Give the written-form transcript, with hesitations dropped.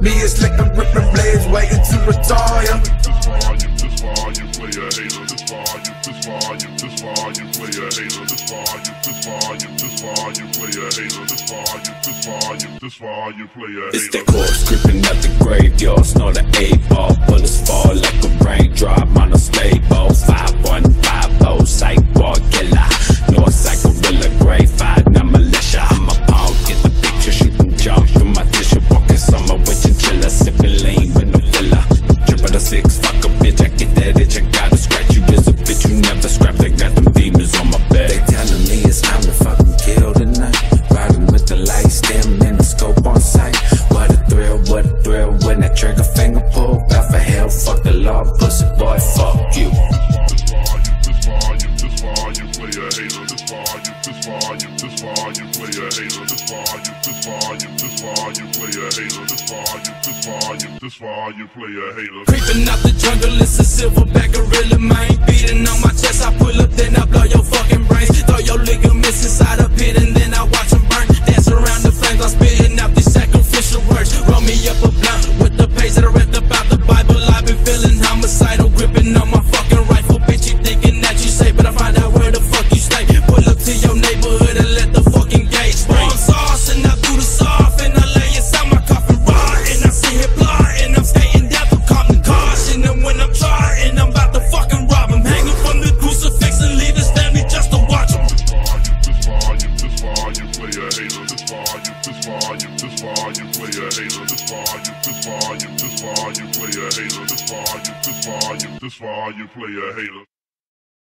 me is like I'm ripping blades, waiting to retire. This far you play a hater. This far you play a hater. This far you play a hater. This far you play a hater. It's that corpse creeping out the graveyard, snort an 8-ball, bullets fall like a raindrop on a stable. 5150, sidewalk killer, Northside gorilla, grade 5, now militia. I'm a pawn, get the picture, shooting jump through my tissue, walking summer with chinchilla, sipping lean with no filler. Triple the 6, fuck a bitch, I get that itch, I gotta scratch you. There's a bitch you never scrapped, I got them demons on my back. They telling me it's time to fucking kill tonight. Riding with the lights, dim and the scope on sight. What a thrill when that trigger finger pull. Bout for hell, fuck the law, pussy boy, fuck you. This far you play a hater. This far you play a hater. This far you play a hater. Creeping out the jungle, it's a silverback gorilla, man. Beating on my chest, I pull up, then I blow your fucking brains. Throw your ligaments inside a pit, and then I watch them burn. Dance around the flames, I'm spitting out these sacrificial words. Roll me up a blunt with the page that I read about the Bible. I've been feeling homicidal, gripping on my fucking rifle. Bitch, you thinking that you safe, but I find out where the fuck you stay. Pull up to your neighborhood and let the fucking gauge spray. Bomb sauce, and I do the soft, and I lay inside my coffin rod, and I see it blood, and I'm skating down through Compton caution. And when I'm trying, I'm about to fucking rob him, hanging from the crucifix and leave his family just to watch him. This far you play a hater. This far you play a hater. This far you play a hater.